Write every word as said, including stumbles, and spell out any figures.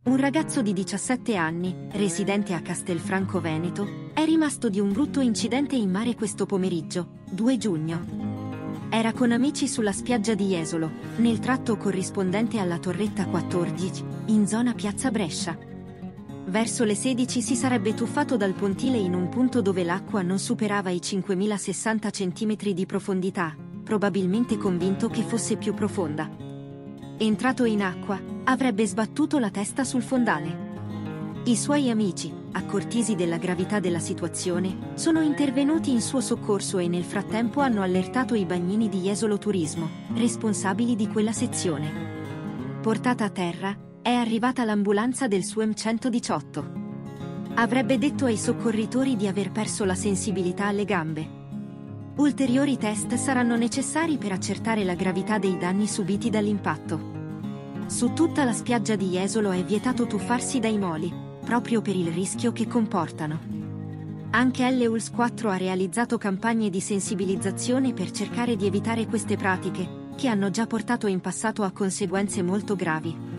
Un ragazzo di diciassette anni, residente a Castelfranco Veneto, è rimasto di un brutto incidente in mare questo pomeriggio, due giugno. Era con amici sulla spiaggia di Jesolo, nel tratto corrispondente alla Torretta quattordici, in zona Piazza Brescia. Verso le sedici si sarebbe tuffato dal pontile in un punto dove l'acqua non superava i cinquemilasessanta centimetri di profondità, probabilmente convinto che fosse più profonda. Entrato in acqua, avrebbe sbattuto la testa sul fondale. I suoi amici, accortisi della gravità della situazione, sono intervenuti in suo soccorso e nel frattempo hanno allertato i bagnini di Jesolo Turismo, responsabili di quella sezione. Portata a terra, è arrivata l'ambulanza del S U E M centodiciotto. Avrebbe detto ai soccorritori di aver perso la sensibilità alle gambe. Ulteriori test saranno necessari per accertare la gravità dei danni subiti dall'impatto. Su tutta la spiaggia di Jesolo è vietato tuffarsi dai moli, proprio per il rischio che comportano. Anche L U L S quattro ha realizzato campagne di sensibilizzazione per cercare di evitare queste pratiche, che hanno già portato in passato a conseguenze molto gravi.